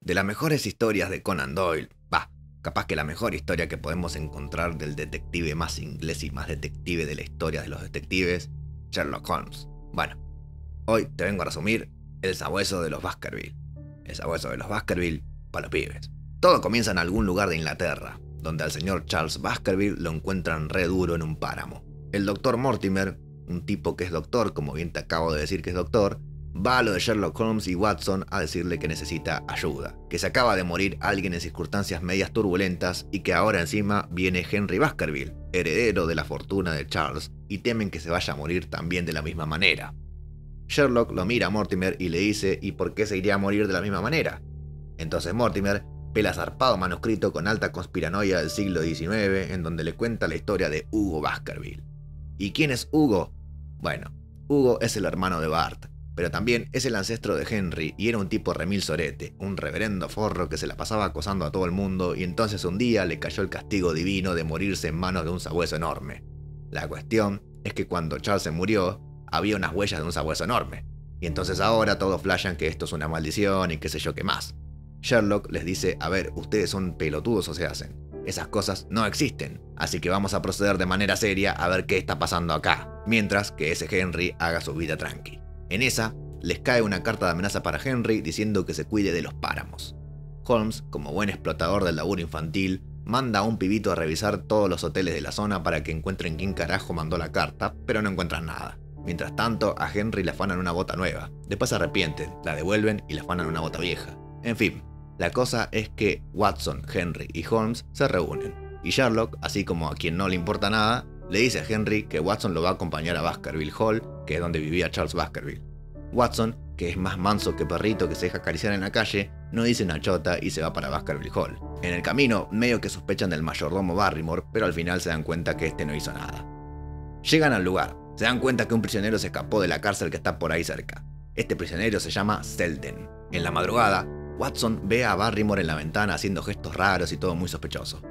de las mejores historias de Conan Doyle, capaz que la mejor historia que podemos encontrar del detective más inglés y más detective de la historia de los detectives, Sherlock Holmes. Bueno, hoy te vengo a resumir el sabueso de los Baskerville. El sabueso de los Baskerville para los pibes. Todo comienza en algún lugar de Inglaterra, donde al señor Charles Baskerville lo encuentran re duro en un páramo. El doctor Mortimer, un tipo que es doctor, como bien te acabo de decir que es doctor, va a lo de Sherlock Holmes y Watson a decirle que necesita ayuda, que se acaba de morir alguien en circunstancias medias turbulentas y que ahora encima viene Henry Baskerville, heredero de la fortuna de Charles, y temen que se vaya a morir también de la misma manera. Sherlock lo mira a Mortimer y le dice ¿y por qué se iría a morir de la misma manera? Entonces Mortimer pela zarpado manuscrito con alta conspiranoia del siglo XIX en donde le cuenta la historia de Hugo Baskerville. ¿Y quién es Hugo? Bueno, Hugo es el hermano de Bart, pero también es el ancestro de Henry y era un tipo remil sorete, un reverendo forro que se la pasaba acosando a todo el mundo y entonces un día le cayó el castigo divino de morirse en manos de un sabueso enorme. La cuestión es que cuando Charles se murió, había unas huellas de un sabueso enorme, y entonces ahora todos flashan que esto es una maldición y qué sé yo qué más. Sherlock les dice, a ver, ustedes son pelotudos o se hacen. Esas cosas no existen, así que vamos a proceder de manera seria a ver qué está pasando acá, mientras que ese Henry haga su vida tranqui. En esa, les cae una carta de amenaza para Henry diciendo que se cuide de los páramos. Holmes, como buen explotador del laburo infantil, manda a un pibito a revisar todos los hoteles de la zona para que encuentren quién carajo mandó la carta, pero no encuentran nada. Mientras tanto, a Henry le afanan una bota nueva, después se arrepienten, la devuelven y le afanan una bota vieja. En fin, la cosa es que Watson, Henry y Holmes se reúnen, y Sherlock, así como a quien no le importa nada, le dice a Henry que Watson lo va a acompañar a Baskerville Hall, que es donde vivía Charles Baskerville. Watson, que es más manso que perrito que se deja acariciar en la calle, no dice una chota y se va para Baskerville Hall. En el camino, medio que sospechan del mayordomo Barrymore, pero al final se dan cuenta que este no hizo nada. Llegan al lugar, se dan cuenta que un prisionero se escapó de la cárcel que está por ahí cerca. Este prisionero se llama Selden. En la madrugada, Watson ve a Barrymore en la ventana haciendo gestos raros y todo muy sospechoso.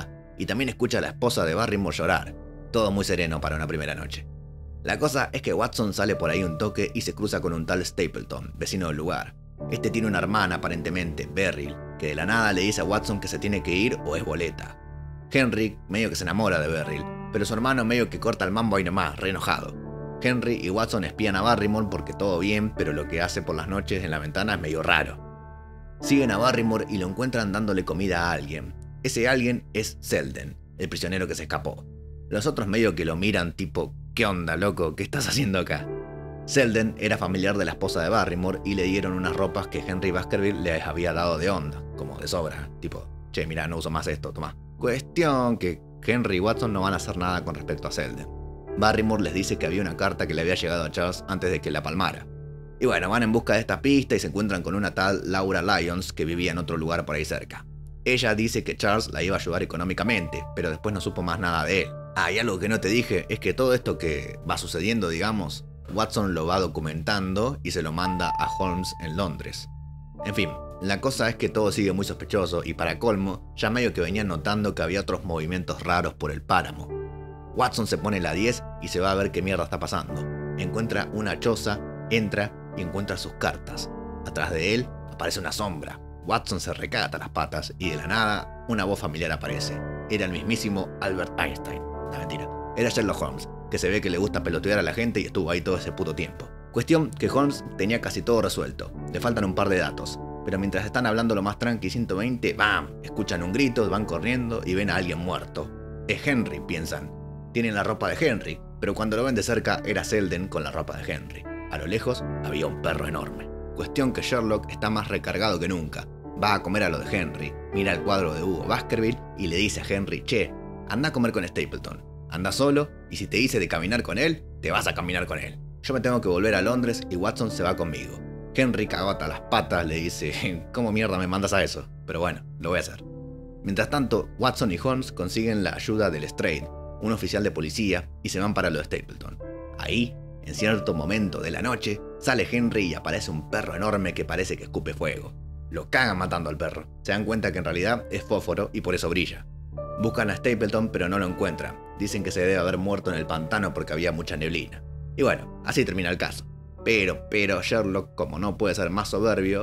Y también escucha a la esposa de Barrymore llorar. Todo muy sereno para una primera noche. La cosa es que Watson sale por ahí un toque y se cruza con un tal Stapleton, vecino del lugar. Este tiene una hermana aparentemente, Beryl, que de la nada le dice a Watson que se tiene que ir o es boleta. Henry medio que se enamora de Beryl, pero su hermano medio que corta el mambo ahí nomás, re enojado. Henry y Watson espían a Barrymore porque todo bien, pero lo que hace por las noches en la ventana es medio raro. Siguen a Barrymore y lo encuentran dándole comida a alguien. Ese alguien es Selden, el prisionero que se escapó. Los otros medio que lo miran tipo, ¿qué onda, loco? ¿Qué estás haciendo acá? Selden era familiar de la esposa de Barrymore y le dieron unas ropas que Henry Baskerville les había dado de onda, como de sobra, tipo, che, mira, no uso más esto, tomá. Cuestión que Henry y Watson no van a hacer nada con respecto a Selden. Barrymore les dice que había una carta que le había llegado a Charles antes de que la palmara. Y bueno, van en busca de esta pista y se encuentran con una tal Laura Lyons que vivía en otro lugar por ahí cerca. Ella dice que Charles la iba a ayudar económicamente, pero después no supo más nada de él. Y algo que no te dije es que todo esto que va sucediendo, digamos, Watson lo va documentando y se lo manda a Holmes en Londres. En fin, la cosa es que todo sigue muy sospechoso y para colmo, ya medio que venían notando que había otros movimientos raros por el páramo. Watson se pone la 10 y se va a ver qué mierda está pasando. Encuentra una choza, entra y encuentra sus cartas. Atrás de él aparece una sombra. Watson se recaga hasta las patas y de la nada una voz familiar aparece. Era el mismísimo Albert Einstein. No, mentira. Era Sherlock Holmes, que se ve que le gusta pelotear a la gente y estuvo ahí todo ese puto tiempo. Cuestión que Holmes tenía casi todo resuelto. Le faltan un par de datos. Pero mientras están hablando lo más tranqui 120, ¡bam! Escuchan un grito, van corriendo y ven a alguien muerto. Es Henry, piensan. Tienen la ropa de Henry, pero cuando lo ven de cerca era Selden con la ropa de Henry. A lo lejos había un perro enorme. Cuestión que Sherlock está más recargado que nunca. Va a comer a lo de Henry, mira el cuadro de Hugo Baskerville y le dice a Henry, che, anda a comer con Stapleton. Anda solo y si te dice de caminar con él, te vas a caminar con él. Yo me tengo que volver a Londres y Watson se va conmigo. Henry cagota las patas, le dice, ¿cómo mierda me mandas a eso? Pero bueno, lo voy a hacer. Mientras tanto, Watson y Holmes consiguen la ayuda del Lestrade, un oficial de policía, y se van para lo de Stapleton. Ahí, en cierto momento de la noche, sale Henry y aparece un perro enorme que parece que escupe fuego. Lo cagan matando al perro. Se dan cuenta que en realidad es fósforo y por eso brilla. Buscan a Stapleton pero no lo encuentran. Dicen que se debe haber muerto en el pantano porque había mucha neblina. Y bueno, así termina el caso. Pero Sherlock, como no puede ser más soberbio,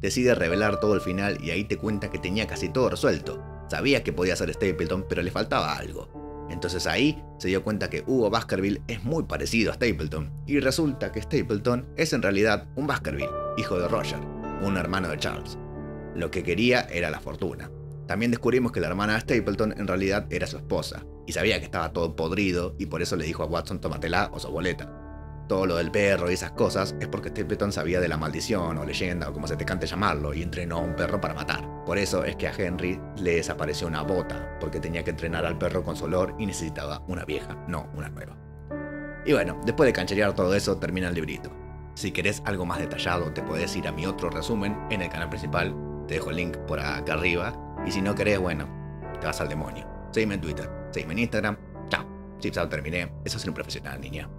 decide revelar todo el final y ahí te cuenta que tenía casi todo resuelto. Sabía que podía ser Stapleton, pero le faltaba algo. Entonces ahí se dio cuenta que Hugo Baskerville es muy parecido a Stapleton, y resulta que Stapleton es en realidad un Baskerville, hijo de Roger, un hermano de Charles. Lo que quería era la fortuna. También descubrimos que la hermana de Stapleton en realidad era su esposa, y sabía que estaba todo podrido, y por eso le dijo a Watson: tómatela o sos boleta. Todo lo del perro y esas cosas es porque Stapleton sabía de la maldición o leyenda o como se te cante llamarlo y entrenó a un perro para matar. Por eso es que a Henry le desapareció una bota, porque tenía que entrenar al perro con su olor y necesitaba una vieja, no una nueva. Y bueno, después de cancherear todo eso termina el librito. Si querés algo más detallado te podés ir a mi otro resumen en el canal principal, te dejo el link por acá arriba, y si no querés, bueno, te vas al demonio. Seguime en Twitter, seguime en Instagram, chao. Chips out, terminé, eso es ser un profesional, niña.